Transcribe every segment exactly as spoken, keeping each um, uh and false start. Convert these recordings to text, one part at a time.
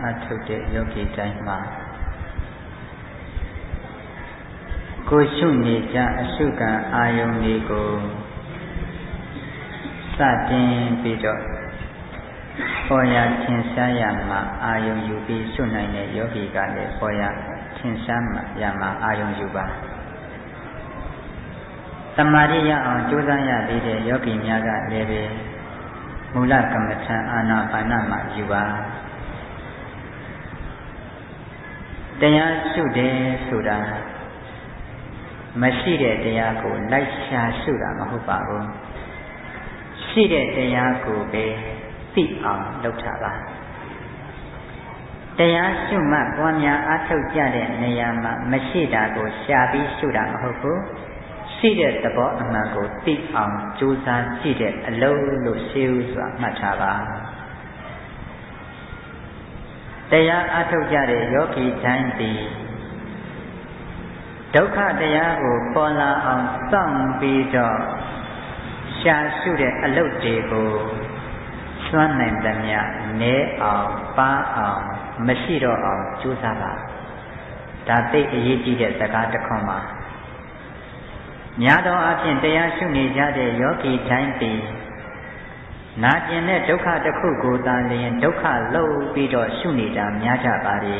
အထုတ်တဲ့ယောဂီတိုင်းမှာကိုရှုနေကြအရှုခံအာယုန်တွေကိုစတင်ပြီးတော့ပေါ်ရထင်ရှားရမှာအာယုန်ယူပြီးရှုနိုင်တဲ့ယောဂီကလည်းပေါ်ရထင်ရှားမှာရမှာအာယုန်ယူပါသမာဓိရအောင်ကြိုးစားရသေးတဲ့ယောဂီများကလည်းပဲမူလကမ္မထအာနာပါနမှာယူပါတရားရှုတယ်ဆိုတာမရှိတဲ့တရားကိုလိုက်ရှာရှုတာမဟုတ်ပါဘူးရှိတဲ့တရားကိုပဲသိအောင်လုပ်ထားပါတရားရှုမှတ်ပွားများအားထုတ်ကြတဲ့နေရာမှာမရှိတာကိုရှာပြီးရှုတာမဟုတ်ဘူးရှိတဲ့သဘောအမှန်ကိုသိအောင်ကြိုးစားကြည့်တဲ့အလုံးလို့ရှင်းဥစွာမှတ်ထားပါတရားအားထုတ်ကြတဲ့ယောဂီတိုင်းသည်ဒုက္ခတရားကိုပေါ်လာအောင်စောင့်ပြီးတော့ရှာရှုတဲ့အလုပ်တွေကိုစွမ်းနိုင်သမျှနဲအောင်ပါအောင်မရှိတော့အောင်ကြိုးစားပါဒါသိအရေးကြီးတဲ့စကားတစ်ခွန်းပါများသောအားဖြင့်တရားရှုနေကြတဲ့ယောဂီတိုင်းသည်နာကျင်တဲ့ဒုက္ခတစ်ခုကိုသာလျှင်ဒုက္ခလုံးပြီးတော့ရှုနေတာများကြပါလေ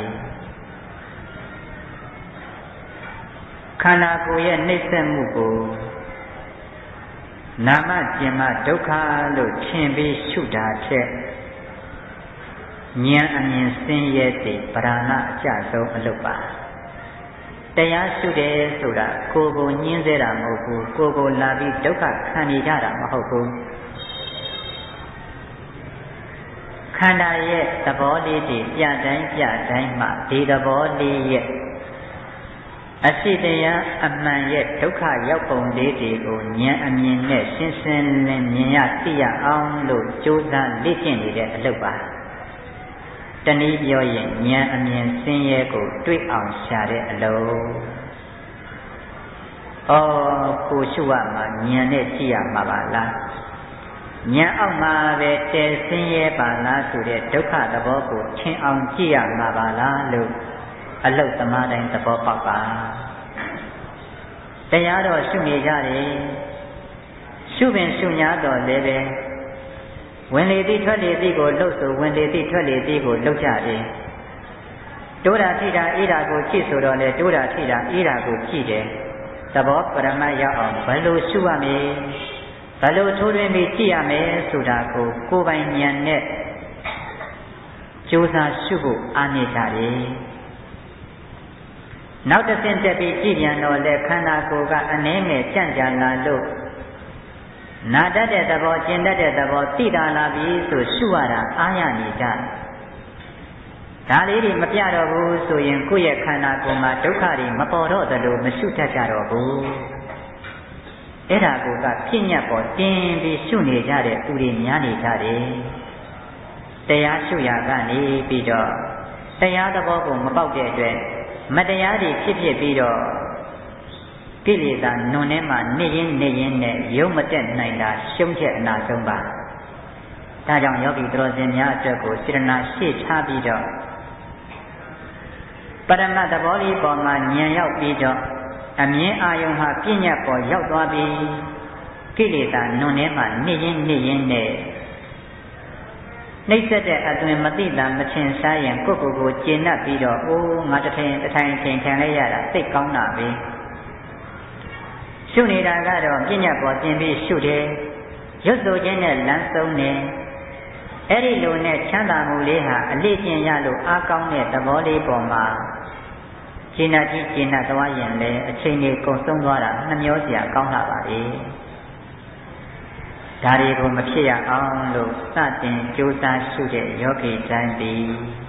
ခန္ဓာကိုယ်ရဲ့နှိမ့်ဆက်မှုကိုနာမကျင်မှဒုက္ခလို့ထင်ပြီးရှုတာထက်ဉာဏ်အမြင်စင်ရဲ့တည်ပရဏအကျဆုံးအလုပ်ပါတရားရှုတယ်ဆိုတာကိုယ်ကိုညှင်းစေတာမဟုတ်ဘူးကိုယ်ကိုလာပြီးဒုက္ခခံနေကြတာမဟုတ်ဘူးခန္ဓာရဲ့သဘောလေးတွေပြတိုင်းပြတိုင်းမှာဒီသဘောလေးရဲ့အရှိတရားအမှန်ရဲ့ဒုက္ခရောက်ပုံလေးတွေကိုဉာဏ်အမြင်နဲ့ရှင်းရှင်းလင်းမြင်ရသိရအောင်လို့ကြိုးစားလေ့ကျင့်နေတဲ့အလုပ်ပါတနည်းပြောရင်ဉာဏ်အမြင်စင်ရဲကိုတွေ့အောင်ရှာတဲ့အလုပ်ဩကိုရှုရမှာဉာဏ်နဲ့ကြည့်ရမှာပါလားဉာဏ်အောက်မှာပဲတည်စင်ရဲပါလားဆိုတဲ့ဒုက္ခသဘောကိုထင်အောင်ကြည့်ရမှာပါလားလို့အလုတ်သမားတိုင်းသဘောပေါက်ပါတရားတော်ရှုနေကြတယ်ရှုပင်ရှုညာတော်လည်းပဲဝင်လေသည်ထွက်လေသည်ကိုလှုပ်ဆိုဝင်လေသည်ထွက်လေသည်ကိုလှုပ်ကြတယ်တိုးတာထိတာအေးတာကိုကြည့်ဆိုတော့လေတိုးတာထိတာအေးတာကိုကြည့်တယ်သဘောပရမတ်ရောက်အောင်ဘယ်လိုရှုရမလဲဘယ်လိုထိုးထွင်းပြီးကြည့်ရမယ်ဆိုတာကိုကိုယ်ပိုင်ဉာဏ်နဲ့ကြိုးစားရှုဖို့အားနည်းကြတယ်နောက်တစ်ဆင့်တက်ပြီးကြည့်ပြန်တော့လေခန္ဓာကိုယ်ကအနည်းငယ်ကြံ့ကြာလာလို့နာတတ်တဲ့သဘောကျင်တတ်တဲ့သဘောသိတာလာပြီဆိုရှုရတာအားရနေကြဒါလေးတွေမပြတော့ဘူးဆိုရင်ကိုယ့်ရဲ့ခန္ဓာကိုယ်မှာဒုက္ခတွေမပေါ်တော့သလိုမရှုတတ်ကြတော့ဘူးအဲ့ဒါကိုကပြည့်ညတ်ပေါ်တင်းပြီးရှုနေကြတဲ့သူတွေများနေကြတယ်တရားရှုရကနေပြီးတော့တရားသဘောကိုမပေါက်တဲ့အတွက်မတရားတွေဖြစ်ဖြစ်ပြီးတော့ကိလေသာနွန်ထဲမှာနေရင်းနေရင်းနဲ့ရုံမတက်နိုင်တာရှုံးချက်အနာဆုံးပါဒါကြောင့်ယောဂီတော်စင်များအတွက်ကိုစေတနာရှေ့ချပြီးတော့ပရမတ်သဘောလေးပေါ်မှာဉာဏ်ရောက်ပြီးတော့အမြင်အာယုံဟာပြည့်ညတ်ပေါ်ရောက်သွားပြီးကိလေသာနွန်ထဲမှာနေရင်းနေရင်းနဲ့နှိမ့်ဆက်တဲ့အသွင်မသိတာမထင်ရှားရင်ကိုယ့်ကိုယ်ကိုကျေနပ်ပြီးတော့အိုးငါတထိုင်တထိုင်ထင်ခံလိုက်ရတာသိကောင်းတာပဲရှုနေတာကတော့ပြညတ်ပေါ်တင်ပြီးရှုတယ်ရွတ်ဆိုခြင်းနဲ့လမ်းဆုံးတယ်အဲ့ဒီလိုနဲ့ချမ်းသာမှုလေးဟာအလေးကျင့်ရလို့အားကောင်းတဲ့သဘောလေးပေါ်မှာရှင်းနာကြီးရှင်းနာသွားရင်လည်းအချိန်လေးကုန်ဆုံးသွားတာနှမျောစရာကောင်းလာပါလေဒါတွေကိုမဖြစ်ရအောင်လို့စတင်ကြိုးစားရှုတဲ့ယောဂီတိုင်းသည်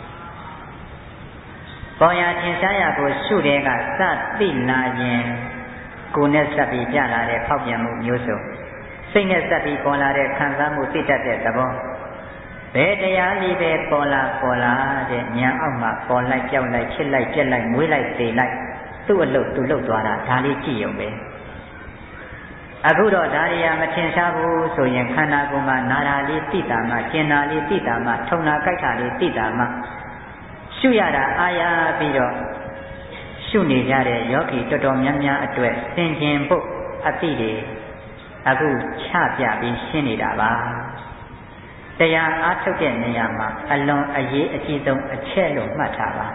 ပေါ်ရထင်ရှားရာကိုရှုတဲ့ကစသိလာရင်ကိုယ်နဲ့စပ်ပြီးပြလာတဲ့ဖောက်ပြန်မှုမျိုးစုံစိတ်နဲ့စပ်ပြီးပေါ်လာတဲ့ခံစားမှုသိတတ်တဲ့သဘောဘယ်တရားလေးပဲပေါ်လာပေါ်လာတဲ့ဉာဏ်အောက်မှာပေါ်လိုက်ကြောက်လိုက်ဖြစ်လိုက်ပြက်လိုက်မွေးလိုက်သေလိုက်သူ့အလုပ်သူ့လုပ်သွားတာဒါလေးကြည့်ရုံပဲအခုတော့ဒါရီယာမထင်ရှားဘူးဆိုရင်ခန္ဓာကိုယ်မှာနာတာလေးသိတာမှကျင်တာလေးသိတာမှထုံတာကြိုက်တာလေးသိတာမှရှုရတာအာရပြီးတော့ရှုနေကြတဲ့ယောဂီတော်တော်များများအတွက်သင်ခြင်းဖို့အသိတွေအခုချပြပြီးရှင်းနေတာပါတရားအားထုတ်တဲ့နေရာမှာအလွန်အရေးအကြီးဆုံးအချက်လို့မှတ်ထားပါ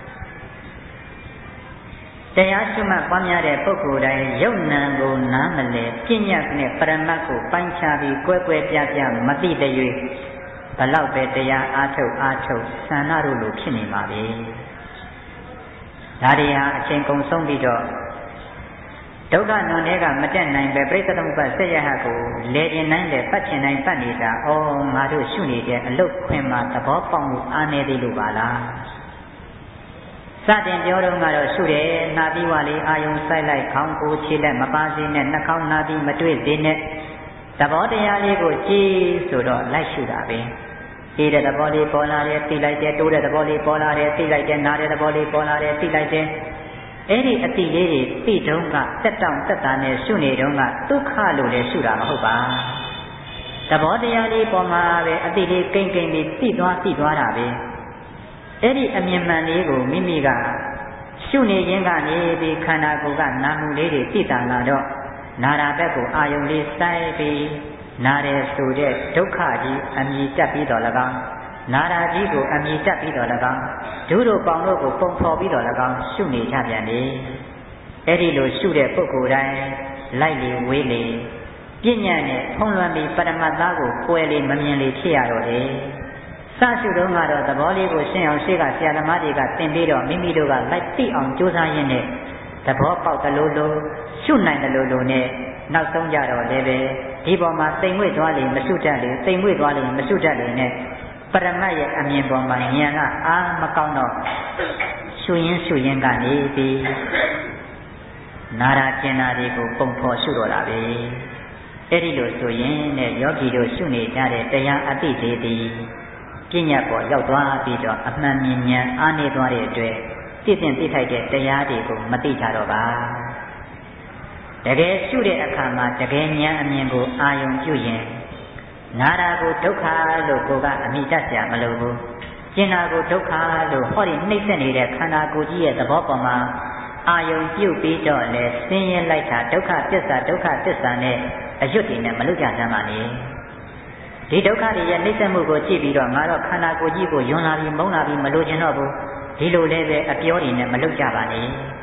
တရားရှုမှတ်ပွားများတဲ့ပုဂ္ဂိုလ်တိုင်းယုတ်နံကိုနားမလဲပြဉ္ညာနဲ့ပရမတ်ကိုပိုင်းခြားပြီးကွဲကွဲပြားပြားမသိတဲ့၍ဘလောက်ပဲတရားအားထုတ်အားထုတ်ဆန္ဒတို့လိုဖြစ်နေမှာပဲဒါတွေဟာအချိန်ကုန်ဆုံးပြီးတော့ဒုက္ခနွန်တွေကမတက်နိုင်ပဲပြိဿသမုပ္ပါဆက်ရဟကိုလေကျင်နိုင်တယ်ပတ်ချင်နိုင်ပတ်နေတာဩငါတို့ရှုနေတဲ့အလုတ်ခွင်မှာသဘောပေါက်မှုအားနေသေးလို့ပါလားစတင်ပြောတော့ကတော့ရှုတယ်နာပြီးဝါလေးအာယုံစိုက်လိုက်ခေါင်းကိုခြေလက်မပါစေနဲ့နှာခေါင်းနာပြီးမတွေ့စေနဲ့သဘောတရားလေးကိုကြည်ဆိုတော့လိုက်ရှုတာပဲအေးတဲ့သဘောလေးပေါ်လာတယ်သိလိုက်တယ်တိုးတဲ့သဘောလေးပေါ်လာတယ်သိလိုက်တယ်နားတဲ့သဘောလေးပေါ်လာတယ်သိလိုက်တယ်အဲ့ဒီအတိလေးတွေသိတုံးကတက်တောင့်တက်တာနဲ့ရှုနေတုံးကဒုက္ခလို့လည်းရှုတာမဟုတ်ပါသဘောတရားလေးပေါ်မှာပဲအတိလေးကိမ့်ကိမ့်လေးသိသွားသိသွားတာပဲအဲ့ဒီအမြင်မှန်လေးကိုမိမိကရှုနေခြင်းကနေဒီခန္ဓာကိုယ်ကနာမှုလေးတွေသိတာလာတော့နာရာဘက်ကိုအာယုံလေးစိုက်ပြီးနာတယ်ဆိုတဲ့ဒုက္ခကြီးအမြည်တက်ပြီးတော့၎င်းနာရာကြီးကိုအမြည်တက်ပြီးတော့၎င်းဒုတို့ပေါင်းတို့ကိုပုံဖော်ပြီးတော့၎င်းရှုနေကြပြန်တယ်အဲ့ဒီလိုရှုတဲ့ပုဂ္ဂိုလ်တိုင်းလိုက်လေဝေးလေပြဉ္ညာနဲ့ဖုံးလွှမ်းပြီးပရမတ္တကိုကွယ်လေမမြင်လေဖြစ်ရတော့တယ်စရှုတော့ကတော့သဘောလေးကိုရှင်းအောင်ရှေ့ကဆရာသမားတွေကသင်ပြီးတော့မိမိတို့ကလိုက်သိအောင်ကြိုးစားရင်းနဲ့သဘောပေါက်တယ်လို့လို့ရှုနိုင်တယ်လို့လို့နဲ့နောက်ဆုံးကြတော့လည်းပဲဒီပေါ်မှာသိမ်မွေ့သွားလေမရှုတတ်လေသိမ်မွေ့သွားလေမရှုတတ်လေနဲ့ပရမတ်ရဲ့အမြင်ပေါ်မှာဉာဏ်ကအာမကောင်းတော့ရှုရင်းရှုရင်းကနေပြီးနာရာကျင်နာတွေကိုပုံဖော်ရှုတော့တာပဲအဲ့ဒီလိုဆိုရင်နဲ့ယောဂီတို့ရှုနေကြတဲ့တရားအသိတွေသည်ပညာပေါ်ရောက်သွားပြီးတော့အမှန်မြင်ဉာဏ်အားနေသွားတဲ့အတွက်သိသိသိထိုက်တဲ့တရားတွေကိုမသိကြတော့ပါတကယ်ရှုတဲ့အခါမှာတကယ်ဉာဏ်အမြင်ကိုအာယုံပြုရင်နာရာကိုဒုက္ခလို့ကိုကအမိတတ်ကြမလို့ဘူးကျင်နာကိုဒုက္ခလို့ဟောဒီနှိမ့်ဆက်နေတဲ့ခန္ဓာကိုယ်ကြီးရဲ့သဘောပေါ်မှာအာယုံပြုပြီးတော့လဲဆင်းရဲလိုက်တာဒုက္ခပစ္စာဒုက္ခပစ္စာနဲ့အရွတ်တွေနဲ့မလွတ်ကြစမ်းပါနဲ့ဒီဒုက္ခတွေရဲ့နှိမ့်ဆက်မှုကိုကြည့်ပြီးတော့ငါတော့ခန္ဓာကိုယ်ကြီးကိုယွန်းလာပြီးမုန်းလာပြီးမလိုချင်တော့ဘူးဒီလိုလည်းပဲအပြောတွေနဲ့မလွတ်ကြပါနဲ့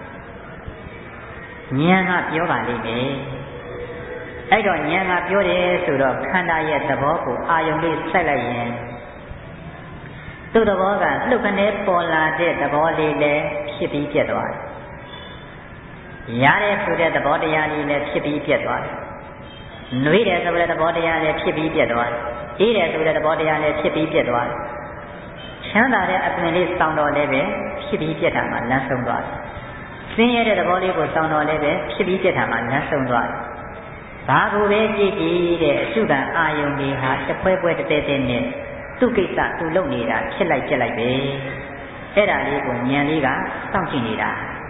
ဉာဏ်ကပြောပါလိမ့်မယ်အဲ့တော့ဉာဏ်ကပြောတယ်ဆိုတော့ခန္ဓာရဲ့သဘောကိုအာယုံလေးစိုက်လိုက်ရင်သူ့သဘောကလှုပ်ခနဲပေါ်လာတဲ့သဘောလေးလည်းဖြစ်ပြီးပြတ်သွားတယ်။ရတဲ့ဆိုတဲ့သဘောတရားလေးလည်းဖြစ်ပြီးပြတ်သွားတယ်။နှွေးတယ်ဆိုတဲ့သဘောတရားလည်းဖြစ်ပြီးပြတ်သွားတယ်။အေးတယ်ဆိုတဲ့သဘောတရားလည်းဖြစ်ပြီးပြတ်သွားတယ်။ချမ်းသာတဲ့အပင်လေးစောင်းတော်လည်းပဲဖြစ်ပြီးပြတ်တာမှလမ်းဆုံးသွားတယ်။ဆင်းရဲတဲ့သဘောလေးကိုစောင်းတော်လည်းပဲဖြစ်ပြီးပြတ်တာမှလမ်းဆုံးသွားတယ်။ဘာကိုပဲကြည့်ကြည့်တဲ့အရှုခံအာယုန်တွေဟာတစ်ဖွဲဖွဲတစ်တဲတဲနဲ့သူ့ကိစ္စသူလုပ်နေတာဖြစ်လိုက်ပြက်လိုက်ပဲအဲ့ဒါလေးကိုဉာဏ်လေးကစောင့်ကြည့်နေတာ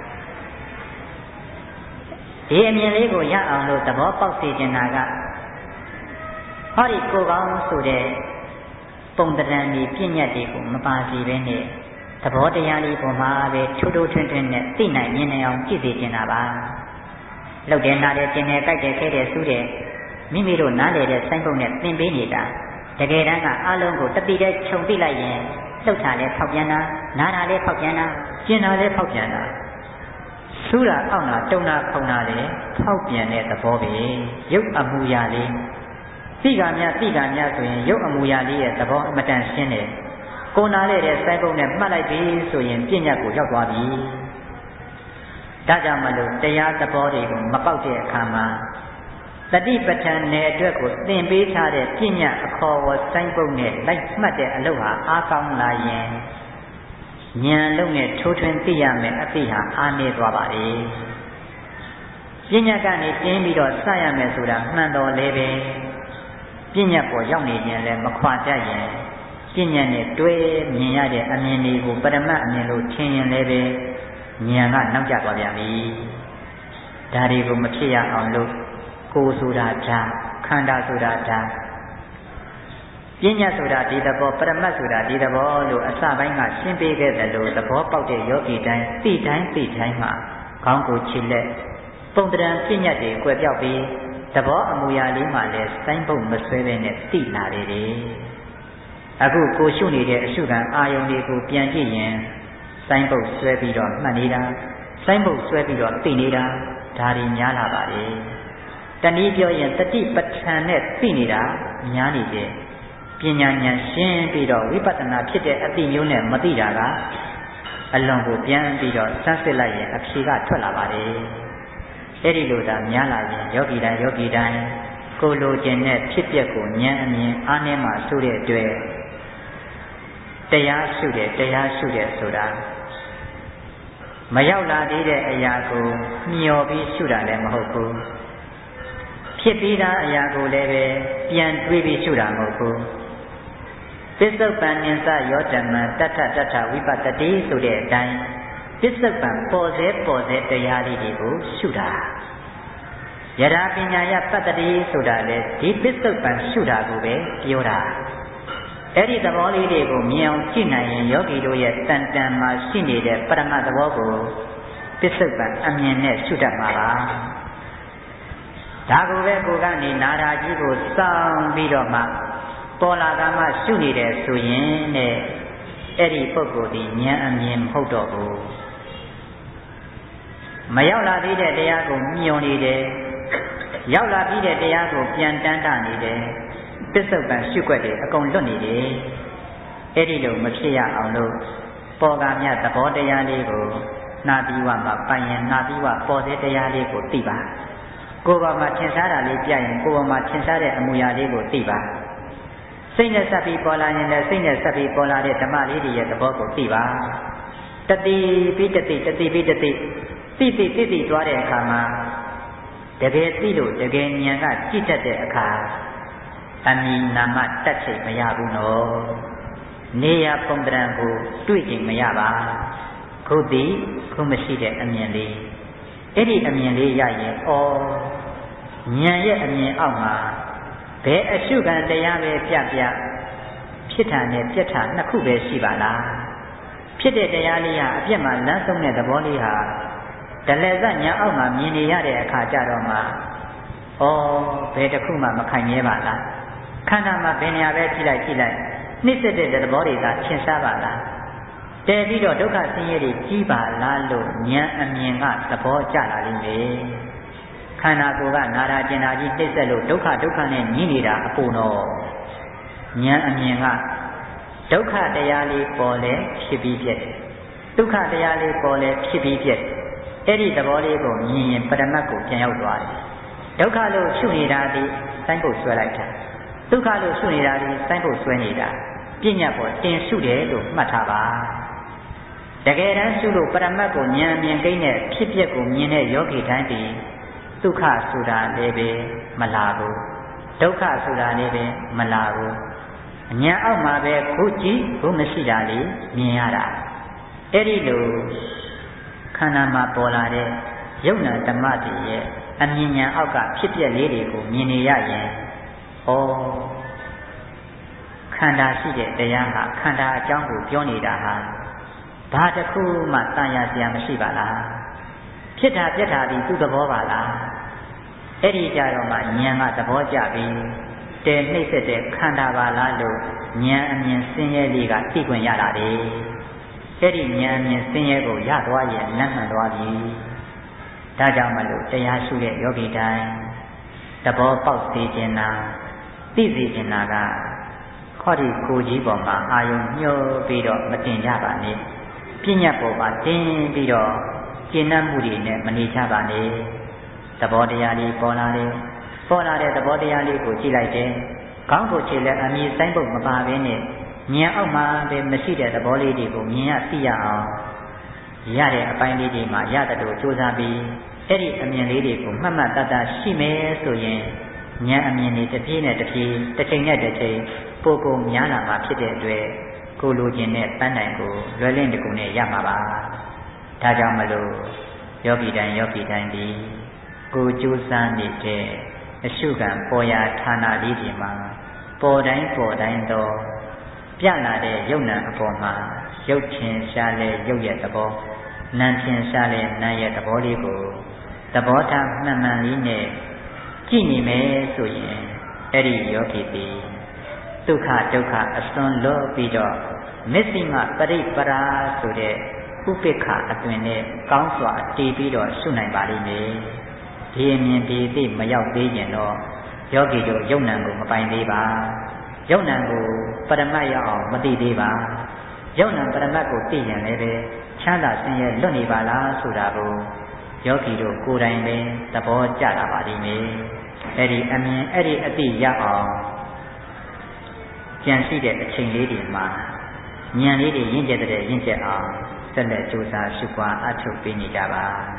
ဒီအမြင်လေးကိုရအောင်လို့သဘောပေါက်စေချင်တာကဟောဒီကိုယ်ကောင်းဆိုတဲ့ပုံတရံဒီပြည့်ညတ်တွေကိုမပါစီပဲနဲ့သဘောတရားလေးပေါ်မှာပဲထိုးထိုးထွင်းထွင်းနဲ့သိနိုင်မြင်နိုင်အောင်ကြည့်စေချင်တာပါလောက်တယ်နားတယ်ကျင်တယ်ကြိုက်တယ်ခဲတယ်စူးတယ်မိမိတို့နားလေတဲ့စိုင်းပုံနဲ့သင်ပေးနေတာတကယ်တမ်းကအလုံးကိုတတိတဲ့ခြုံသိလိုက်ရင်လှုပ်တာလဲဖောက်ပြန်တာနားတာလဲဖောက်ပြန်တာကျင်တာလဲဖောက်ပြန်တာစူးတာအောက်တာတုံတာခုံတာလဲဖောက်ပြန်တဲ့သဘောပဲရုပ်အမူအရာလေးသိကများသိကများဆိုရင်ရုပ်အမူအရာလေးရဲ့သဘောအမတန်ရှင်းတယ်ကိုနာလေတဲ့စိုင်းပုံနဲ့မှတ်လိုက်ပြီဆိုရင်ပြဉ္ညာကိုရောက်သွားပြီဒါကြောင့်မလို့တရားသဘောတွေကိုမပေါက်တဲ့အခါမှာတတိပဋ္ဌာန်နယ်အတွက်ကိုသင်ပေးထားတဲ့ပြဉ္ညာအခေါ်ဝစိုင်းပုံနဲ့လိုက်မှတ်တဲ့အလုပ်ဟာအားကောင်းလာရင်ဉာဏ်လုံးနဲ့ထိုးထွင်းသိရမယ်အသိဟာအားနည်းသွားပါလေပြဉ္ညာကနေတင်းပြီးတော့စရမယ်ဆိုတာမှန်တော်လဲပဲပြဉ္ညာပေါ်ရောက်နေခြင်းလည်းမခွာတတ်ရင်ပြဉ္ညာနဲ့တွဲမြင်ရတဲ့အမြင်တွေကိုပရမတ်အမြင်လို့ထင်ရင်လည်းပဲဉာဏ်ကနောက်ကျသွားပြန်ပြီဒါတွေကိုမဖြစ်ရအောင်လို့ကိုယ်ဆိုတာဓာတ်ခန္ဓာဆိုတာဓာတ်ပညာဆိုတာဒီသဘောပရမတ်ဆိုတာဒီသဘောလို့အစပိုင်းကရှင်းပေးခဲ့တယ်လို့သဘောပေါက်တဲ့ယောဂီတိုင်းသိတိုင်းသိတိုင်းမှာခေါင်းကိုခြေလက်ပုံတံပညာတွေကွယ်ပြောက်ပြီးသဘောအမူအရာလေးမှလည်းစိုင်းပုတ်မဆွဲဘဲနဲ့သိလာတယ်လေအခုကိုရှုနေတဲ့အရှုခံအာယုန်တွေကိုပြန်ကြည့်ရင်စိုင်းပုတ်ဆွဲပြီးတော့မှတ်နေတာစိုင်းပုတ်ဆွဲပြီးတော့သိနေတာဒါတွေများလာပါလေတနည်းပြောရင်တတိပဋ္ဌာန်နဲ့သိနေတာများနေတယ်ပညာဉာဏ်ရှင်းပြီးတော့ဝိပဿနာဖြစ်တဲ့အသိမျိုးနဲ့မသိတာကအလွန်ကိုပြန်ပြီးတော့စမ်းစစ်လိုက်ရင်အဖြေကထွက်လာပါတယ်အဲ့ဒီလိုသာများလာရင်ယောဂီတိုင်းယောဂီတိုင်းကိုလိုချင်တဲ့ဖြစ်ပျက်ကိုဉာဏ်အမြင်အားနည်းမှဆိုတဲ့အတွက်တရားရှုတယ်တရားရှုတယ်ဆိုတာမရောက်လာသေးတဲ့အရာကိုမျှော်ပြီးရှုတာလည်းမဟုတ်ဘူးဖြစ်ပြီးသားအရာကိုလည်းပဲပြန်တွေးပြီးရှုတာမဟုတ်ဘူးပစ္စုပန်ဉ္စယောဓမ္မတတ္ထတတ္ထဝိပတ္တိဆိုတဲ့အတိုင်းပစ္စုပန်ပေါ်စေပေါ်စေတရားလေးတွေကိုရှုတာယရာပညာယပတ္တိဆိုတာလေဒီပစ္စုပန်ရှုတာကိုပဲပြောတာအဲ့ဒီသဘောလေးတွေကိုမြင်အောင်ကြည့်နိုင်ရင်ယောဂီတို့ရဲ့တန်တန်မှာရှိနေတဲ့ပရမတ်သဘောကိုပစ္စုပန်အမြင်နဲ့ရှုတတ်မှာပါဒါကိုပဲကိုကနေနာရာကြီးကိုစောင်းပြီးတော့မှပေါ်လာတာမှရှုနေတယ်ဆိုရင်တဲ့အဲ့ဒီပုဂ္ဂိုလ်ဒီဉာဏ်အမြင်မဟုတ်တော့ဘူးမရောက်လာသေးတဲ့တရားကိုမြင်နေတယ်ရောက်လာပြီးတဲ့တရားကိုပြန်တန်းတနေတယ်ပစ္စုပန်ရှုွက်တယ်အကုန်လွတ်နေတယ်အဲ့ဒီလိုမဖြစ်ရအောင်လို့ပေါ်ကားမြတ်သဘောတရားလေးကိုနာပြီးဝမှာပိုင်ရင်နာပြီးဝပေါ်တဲ့တရားလေးကိုသိပါကိုယ်ပေါ်မှာထင်ရှားတာလေးပြရင်ကိုယ်ပေါ်မှာထင်ရှားတဲ့အမူအရာလေးကိုသိပါစိတ်နဲ့ဆက်ပြီးပေါ်လာရင်လည်းစိတ်နဲ့ဆက်ပြီးပေါ်လာတဲ့ဓမ္မလေးတွေရဲ့သဘောကိုသိပါတတိပြီးတတိတတိပြီးတတိသိသိသိသိသွားတဲ့အခါမှာတကယ်သိလို့တကယ်ဉာဏ်ကကြည့်တတ်တဲ့အခါအမိနာမတတ်ချိန်မရဘူးနော်နေရပုံတံကိုတွေ့ချိန်မရပါခုသိခုမရှိတဲ့အမြင်လေးအဲ့ဒီအမြင်လေးရရင်ဩဉာဏ်ရဲ့အမြင်အောက်မှာဘယ်အရှုခံတရားပဲပြပြဖြစ်တာနဲ့ပြက်တာနှစ်ခုပဲရှိပါလားဖြစ်တဲ့တရားလေးဟာအပြက်မှာလမ်းဆုံးတဲ့သဘောလေးဟာဒလဇညာအောက်မှာမြင်နေရတဲ့အခါကျတော့မှဩဘယ်တစ်ခုမှမခိုင်မြဲပါလားခန္ဓာမှာဘယ်နေရာပဲကြည့်လိုက်ကြည့်လိုက်နှိစ္စတဲ့သဘောတွေကထင်ရှားပါလားတည်ပြီးတော့ဒုက္ခဆင်းရဲတွေကြီးပါလားလို့ဉာဏ်အမြင်ကသဘောကျလာလိမ့်မယ်ခန္ဓာကိုယ်ကနာရာကျင်နာကြီးနှိစ္စလို့ဒုက္ခဒုက္ခနဲ့ညှိနေတာအပူတော့ဉာဏ်အမြင်ကဒုက္ခတရားလေးပေါ်လဲဖြစ်ပြီးပြည့်ဒုက္ခတရားလေးပေါ်လဲဖြစ်ပြီးပြည့်အဲ့ဒီသဘောလေးကိုမြင်ရင်ပရမတ်ကိုပြန်ရောက်သွားတယ်ဒုက္ခလို့ရှုနေတာဒီစိုင်းပုတ်ဆွဲလိုက်တာဒုက္ခလို့ရှုနေတာဒီစိုင်းပုတ်ဆွဲနေတာပညာပေါ်တင်ရှုတယ်လို့မှတ်ထားပါတကယ်တမ်းရှုလို့ပရမတ်ကိုဉာဏ်မြင်ကိန်းနဲ့ဖြစ်ပျက်ကိုမြင်တဲ့ယောဂီတိုင်းဒီဒုက္ခဆိုတာလည်းပဲမလာဘူးဒုက္ခဆိုတာလည်းပဲမလာဘူးဉာဏ်အောက်မှာပဲခုကြည့်ခုမရှိတာလေးမြင်ရတာအဲ့ဒီလိုခန္ဓာမှာပေါ်လာတဲ့ယုံနာဓမ္မတွေရဲ့အမြင်ဉာဏ်အောက်ကဖြစ်ပျက်လေးတွေကိုမြင်နေရရင်ဩခန္ဓာရှိတဲ့တရားဟာခန္ဓာအကြောင်းကိုပြောနေတာဟာဘာတစ်ခုမှတန်ရာစရာမရှိပါလားဖြစ်တာပြက်တာဒီသူ့သဘောပါလားအဲ့ဒီကြတော့မှဉာဏ်ကသဘောကျပြီးတည်နှိမ့်ဆက်တဲ့ခန္ဓာပါလားလို့ဉာဏ်အမြင်ဆင်းရဲလေးကသိခွင့်ရတာလေအဲ့ဒီဉာဏ်အမြင်ဆင်းရဲကိုရသွားရင်လမ်းမှန်သွားပြီဒါကြောင့်မလို့တရားရှုတဲ့ယောဂီတိုင်းသဘောပေါက်စေခြင်းနာသိစေခြင်းနာကခေါ်ဒီကိုကြီးပေါ်မှာအာယုံညှို့ပြီးတော့မတင်ကြပါနဲ့ပြဉ္ညာပေါ်မှာတင်းပြီးတော့ကျင့်တတ်မှုတွေနဲ့မနေကြပါနဲ့သဘောတရားလေးပေါ်လာတယ်ပေါ်လာတဲ့သဘောတရားလေးကိုကြည့်လိုက်တယ်ခေါင်းကိုခြေလက်အမြင်ဆိုင်ဖို့မပါဘဲနဲ့ဉာဏ်အောက်မှာပဲမရှိတဲ့သဘောလေးတွေကိုမြင်ရသိရအောင်ရတဲ့အပိုင်းလေးတွေမှာရတဲ့တို့စူးစမ်းပြီးအဲ့ဒီအမြင်လေးတွေကိုမှတ်မှတ်တတ်တတ်ရှိမယ်ဆိုရင်ဉာဏ်အမြင်တွေတစ်ပြေးနဲ့တစ်ပြေးတစ်ချိန်နဲ့တစ်ချိန်ပို့ပို့များလာမှာဖြစ်တဲ့အတွက်ကိုလိုချင်တဲ့ပန်းတိုင်ကိုလွယ်လင့်တကူနဲ့ရမှာပါဒါကြောင့်မလို့ယောဂီတိုင်းယောဂီတိုင်းဒီကိုကြိုးစားနေတဲ့အရှုခံပေါ်ရာဌာနလေးတွေမှာပေါ်တိုင်းပေါ်တိုင်းသောပြလာတဲ့ယုံနာအပေါ်မှာရုပ်ထင်ရှားလဲရုပ်ရဲ့သဘောနာမ်ထင်ရှားလဲနာမ်ရဲ့သဘောလေးကိုသဘောထားမှန်မှန်လေးနဲ့ကြည့်နေမယ်ဆိုရင်အဲ့ဒီယောဂီသည်ဒုက္ခဒုက္ခအစွန်းလွတ်ပြီးတော့မစ္စည်းမပရိပရာဆိုတဲ့ဥပိ္ပခအတွင်နဲ့ကောင်းစွာတည်ပြီးတော့ရှုနိုင်ပါလိမ့်မယ်ဒီအမြင်ဒီသိမရောက်သေးရင်တော့ယောဂီတို့ယုံနံကိုမပိုင်သေးပါယုံနံကိုပရမတ်ရအောင်မသိသေးပါယုံနံပရမတ်ကိုသိရင်လည်းပဲချမ်းသာဆင်းရဲလွတ်နေပါလားဆိုတာကိုယောဂီတို့ကိုယ်တိုင်ပဲသဘောကျလာပါလိမ့်မယ်အဲ့ဒီအမြင်အဲ့ဒီအသိရအောင်ကြံရှိတဲ့အချိန်လေးတွေမှာဉာဏ်လေးတွေရင့်ကျက်တဲ့ရင့်ကျက်အောင်ဆက်လက်ကြိုးစားရှုပွားအထောက်ပေးနေကြပါ